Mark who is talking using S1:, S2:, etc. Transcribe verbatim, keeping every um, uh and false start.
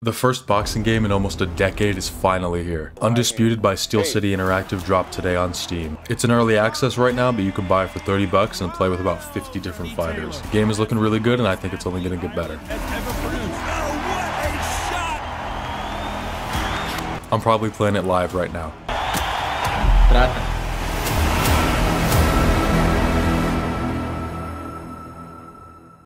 S1: The first boxing game in almost a decade is finally here. Undisputed by Steel City Interactive dropped today on Steam. It's in early access right now, but you can buy it for thirty bucks and play with about fifty different fighters. The game is looking really good, and I think it's only going to get better. I'm probably playing it live right now.
S2: Trata.